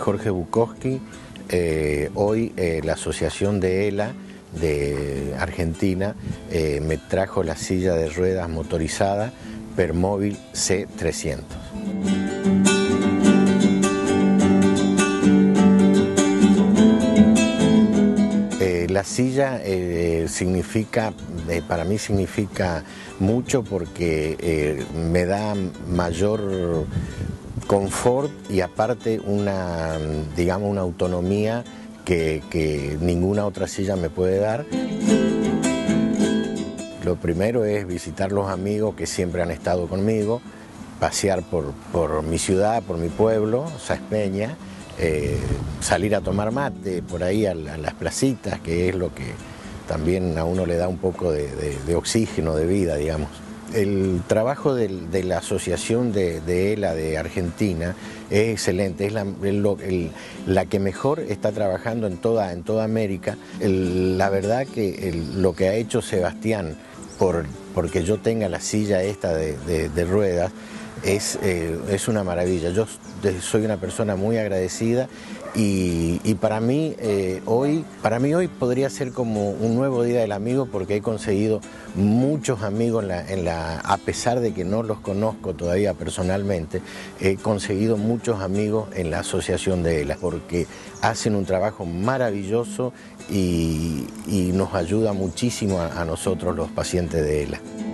Jorge Bukowski. Hoy la asociación de ELA de Argentina me trajo la silla de ruedas motorizada Permóvil C300. La silla significa, para mí significa mucho porque me da mayor confort y aparte digamos, una autonomía que ninguna otra silla me puede dar. Lo primero es visitar los amigos que siempre han estado conmigo, pasear por mi ciudad, por mi pueblo, Sáenz Peña, salir a tomar mate por ahí a las placitas, que es lo que también a uno le da un poco de oxígeno, de vida, digamos. El trabajo de la asociación de ELA de Argentina es excelente, es la que mejor está trabajando en toda América. La verdad que lo que ha hecho Sebastián porque yo tenga la silla esta de ruedas es una maravilla. Yo soy una persona muy agradecida y para mí hoy podría ser como un nuevo día del amigo, porque he conseguido muchos amigos a pesar de que no los conozco todavía personalmente, he conseguido muchos amigos en la asociación de ELA, porque hacen un trabajo maravilloso y nos ayuda muchísimo a nosotros los pacientes de ELA.